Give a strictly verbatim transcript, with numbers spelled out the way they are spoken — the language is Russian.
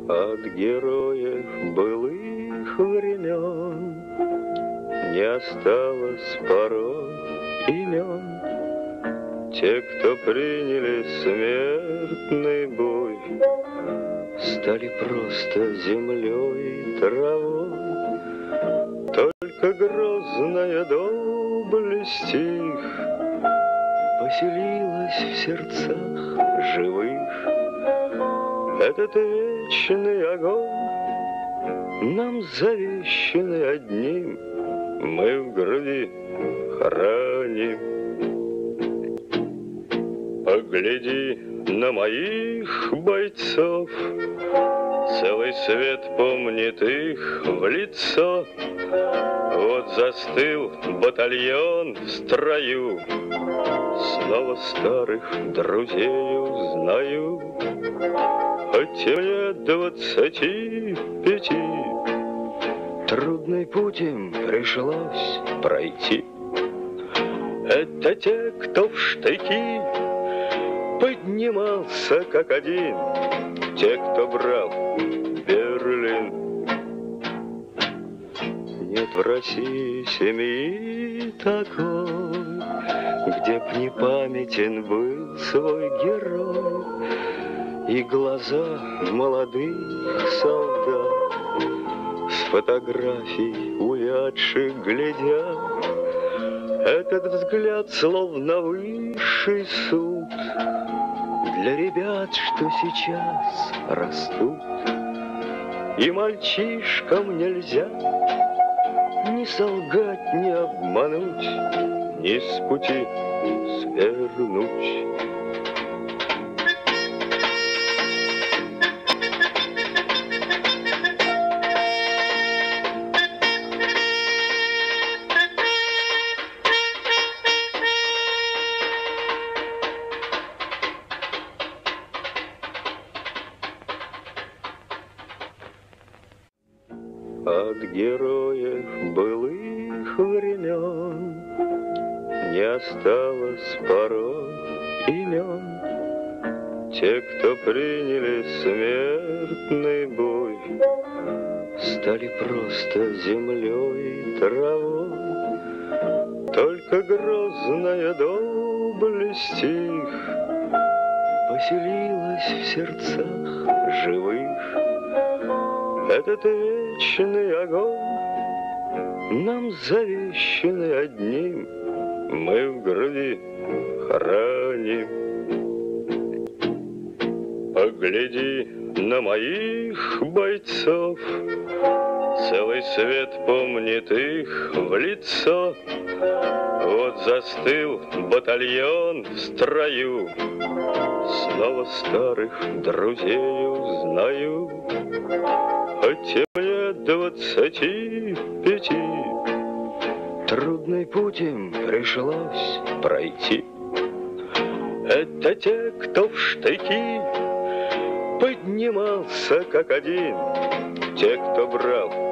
От героев былых времен не осталось порой имен. Те, кто приняли смертный бой, стали просто землей и травой. Только грозная доблесть их поселилась в сердцах живых. Этот вечный огонь, нам завещанный одним, мы в груди храним. Погляди на моих бойцов, целый свет помнит их в лицо. Вот застыл батальон в строю, снова старых друзей узнаю. Хоть мне двадцати пяти, трудный путь им пришлось пройти. Это те, кто в штыки поднимался как один, те, кто брал Берлин. Нет в России семьи такой, где б не памятен был свой герой. И глаза молодых солдат с фотографий увядших глядят. Этот взгляд словно высший суд для ребят, что сейчас растут. И мальчишкам нельзя ни солгать, ни обмануть, ни с пути свернуть. От героев былых времен не осталось порой имен. Те, кто приняли смертный бой, стали просто землей и травой. Только грозная доблесть их поселилась в сердцах живых. Этот вечный огонь, нам завещанный одним, мы в груди храним. Погляди на моих бойцов, целый свет помнит их в лицо. Вот застыл батальон в строю, снова старых друзей узнаю. Хоть мне двадцати пяти, трудный путь им пришлось пройти. Это те, кто в штыки поднимался как один, те, кто брал